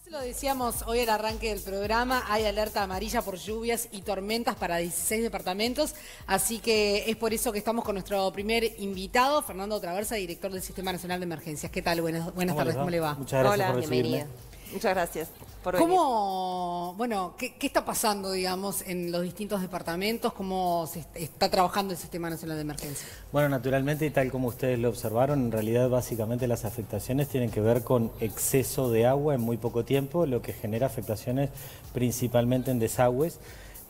Lo decíamos hoy al arranque del programa, hay alerta amarilla por lluvias y tormentas para 16 departamentos, así que es por eso que estamos con nuestro primer invitado, Fernando Traversa, director del Sistema Nacional de Emergencias. ¿Qué tal? Buenas tardes, ¿cómo le va? Muchas gracias Hola, por recibirme. bienvenida. Muchas gracias por venir. ¿Qué está pasando, digamos, en los distintos departamentos? ¿Cómo se está trabajando el Sistema Nacional de Emergencias? Bueno, naturalmente, y tal como ustedes lo observaron, en realidad básicamente las afectaciones tienen que ver con exceso de agua en muy poco tiempo, lo que genera afectaciones principalmente en desagües.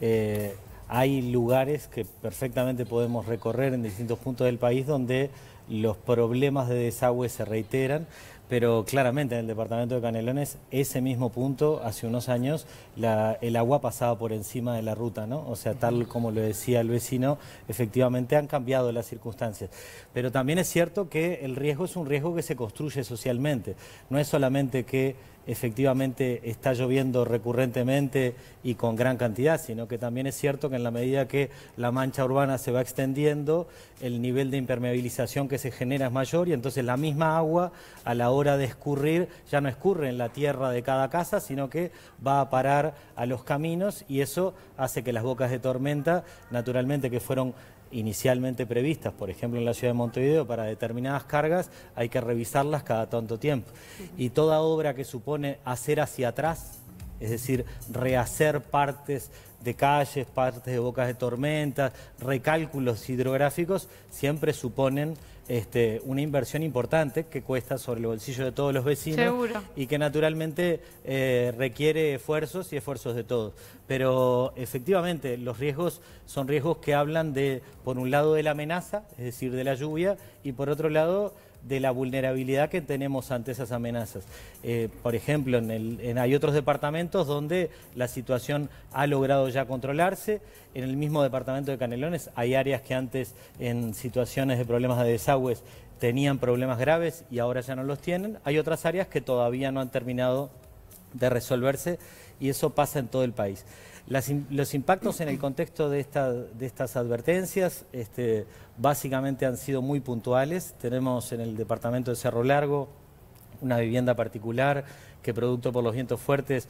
Hay lugares que perfectamente podemos recorrer en distintos puntos del país donde los problemas de desagüe se reiteran, pero claramente en el departamento de Canelones, ese mismo punto, hace unos años, el agua pasaba por encima de la ruta, ¿no? O sea, tal como lo decía el vecino, efectivamente han cambiado las circunstancias. Pero también es cierto que el riesgo es un riesgo que se construye socialmente. No es solamente que efectivamente está lloviendo recurrentemente y con gran cantidad, sino que también es cierto que en la medida que la mancha urbana se va extendiendo, el nivel de impermeabilización que se genera es mayor y entonces la misma agua a la hora de escurrir ya no escurre en la tierra de cada casa, sino que va a parar a los caminos y eso hace que las bocas de tormenta, naturalmente que fueron inicialmente previstas, por ejemplo en la ciudad de Montevideo, para determinadas cargas, hay que revisarlas cada tanto tiempo. Y toda obra que supone hacer hacia atrás, es decir, rehacer partes de calles, partes de bocas de tormentas, recálculos hidrográficos, siempre suponen una inversión importante que cuesta sobre el bolsillo de todos los vecinos. Seguro. Y que naturalmente requiere esfuerzos y esfuerzos de todos. Pero efectivamente los riesgos son riesgos que hablan de, por un lado, de la amenaza, es decir, de la lluvia, y por otro lado, de la vulnerabilidad que tenemos ante esas amenazas. Por ejemplo, hay otros departamentos donde la situación ha logrado ya controlarse. En el mismo departamento de Canelones hay áreas que antes en situaciones de problemas de desagües tenían problemas graves y ahora ya no los tienen. Hay otras áreas que todavía no han terminado de resolverse y eso pasa en todo el país. Los impactos en el contexto de estas advertencias básicamente han sido muy puntuales. Tenemos en el departamento de Cerro Largo una vivienda particular que producto por los vientos fuertes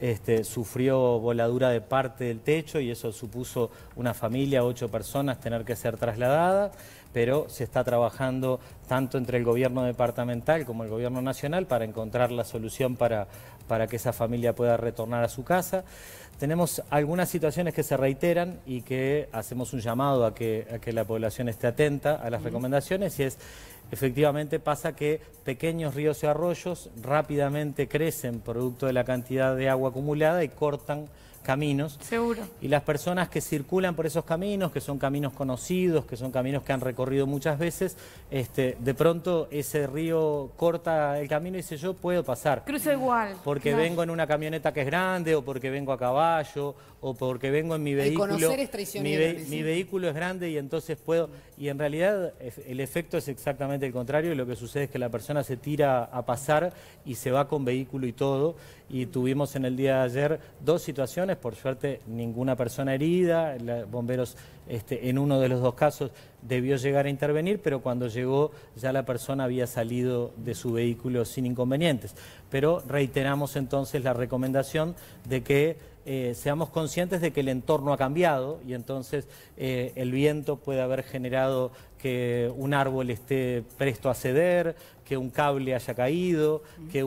sufrió voladura de parte del techo y eso supuso una familia, 8 personas, tener que ser trasladadas, pero se está trabajando tanto entre el gobierno departamental como el gobierno nacional para encontrar la solución para que esa familia pueda retornar a su casa. Tenemos algunas situaciones que se reiteran y que hacemos un llamado a que la población esté atenta a las recomendaciones y es, efectivamente pasa que pequeños ríos y arroyos rápidamente crecen producto de la cantidad de agua acumulada y cortan caminos. Seguro. Y las personas que circulan por esos caminos, que son caminos conocidos, que son caminos que han recorrido muchas veces, de pronto ese río corta el camino y dice yo puedo pasar. Cruza igual. Porque claro. vengo en una camioneta que es grande, o porque vengo a caballo, o porque vengo en mi vehículo. Conocer es traicionero. Mi vehículo es grande y entonces puedo... Y en realidad el efecto es exactamente el contrario. Lo que sucede es que la persona se tira a pasar y se va con vehículo y todo. Y tuvimos en el día de ayer 2 situaciones, por suerte ninguna persona herida, bomberos en uno de los 2 casos debió llegar a intervenir, pero cuando llegó ya la persona había salido de su vehículo sin inconvenientes. Pero reiteramos entonces la recomendación de que seamos conscientes de que el entorno ha cambiado y entonces el viento puede haber generado que un árbol esté presto a ceder, que un cable haya caído, que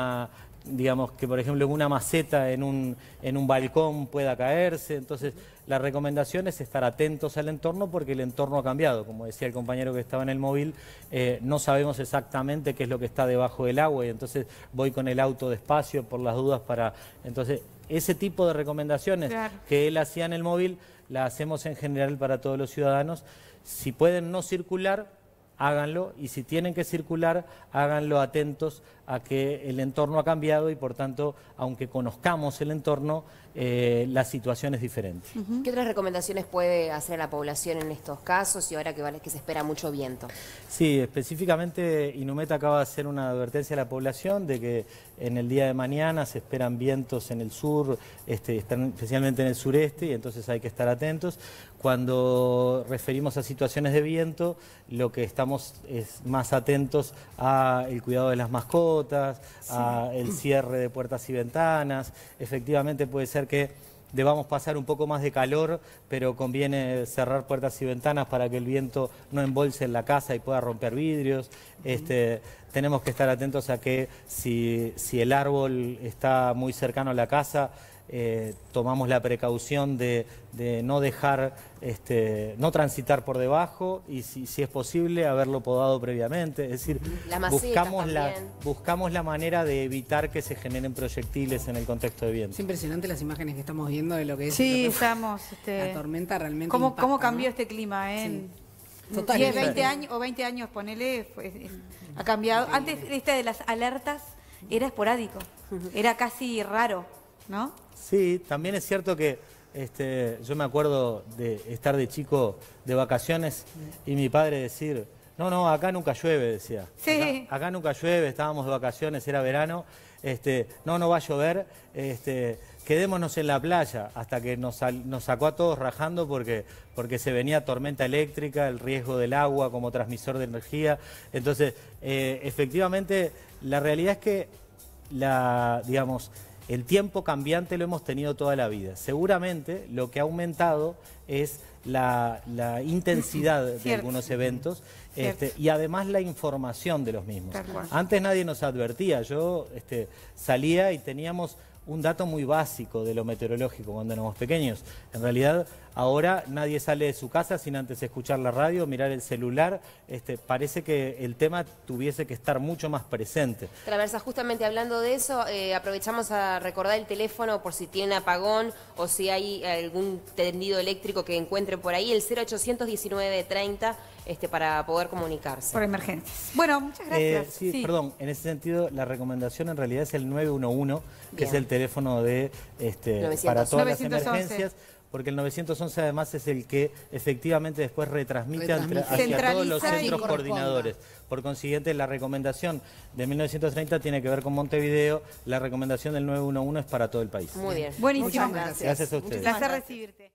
digamos que por ejemplo en una maceta en un balcón pueda caerse. Entonces la recomendación es estar atentos al entorno porque el entorno ha cambiado. Como decía el compañero que estaba en el móvil, no sabemos exactamente qué es lo que está debajo del agua y entonces voy con el auto despacio por las dudas Entonces ese tipo de recomendaciones que él hacía en el móvil las hacemos en general para todos los ciudadanos. Si pueden no circular, háganlo, y si tienen que circular, háganlo atentos a que el entorno ha cambiado y por tanto, aunque conozcamos el entorno, la situación es diferente. ¿Qué otras recomendaciones puede hacer a la población en estos casos y ahora que se espera mucho viento? Sí, específicamente Inumet acaba de hacer una advertencia a la población de que en el día de mañana se esperan vientos en el sur, están especialmente en el sureste, y entonces hay que estar atentos. Cuando referimos a situaciones de viento, lo que estamos es más atentos al cuidado de las mascotas, al cierre de puertas y ventanas. Efectivamente puede ser que debamos pasar un poco más de calor, pero conviene cerrar puertas y ventanas para que el viento no embolse en la casa y pueda romper vidrios. Tenemos que estar atentos a que si el árbol está muy cercano a la casa, tomamos la precaución de no dejar, no transitar por debajo, y si es posible haberlo podado previamente. Es decir, buscamos la manera de evitar que se generen proyectiles en el contexto de viento. Es impresionante las imágenes que estamos viendo de lo que es la tormenta realmente. ¿Cómo cambió este clima? Sí. 10, 20 años o 20 años, ponele, ha cambiado. Antes de las alertas era esporádico, era casi raro, ¿no? Sí, también es cierto que yo me acuerdo de estar de chico de vacaciones y mi padre decir, no, acá nunca llueve, decía. Sí. Acá nunca llueve, estábamos de vacaciones, era verano, no va a llover, quedémonos en la playa, hasta que nos sacó a todos rajando porque se venía tormenta eléctrica, el riesgo del agua como transmisor de energía. Entonces, efectivamente, la realidad es que el tiempo cambiante lo hemos tenido toda la vida. Seguramente lo que ha aumentado es la intensidad de algunos eventos y además la información de los mismos. Antes nadie nos advertía. Yo salía y teníamos un dato muy básico de lo meteorológico cuando éramos pequeños. En realidad, ahora nadie sale de su casa sin antes escuchar la radio, mirar el celular. Parece que el tema tuviese que estar mucho más presente. Traversa, justamente hablando de eso, aprovechamos a recordar el teléfono por si tienen apagón o si hay algún tendido eléctrico que encuentren por ahí, el 0800 1930, para poder comunicarse. Por emergencias. Bueno, muchas gracias. Sí, perdón, en ese sentido la recomendación en realidad es el 911, que es el teléfono para todas las emergencias, porque el 911 además es el que efectivamente después retransmite hacia todos los centros coordinadores. Por consiguiente, la recomendación de 1930 tiene que ver con Montevideo, la recomendación del 911 es para todo el país. Muy bien. Buenísimo. Muchas gracias. Gracias a ustedes. Un placer recibirte.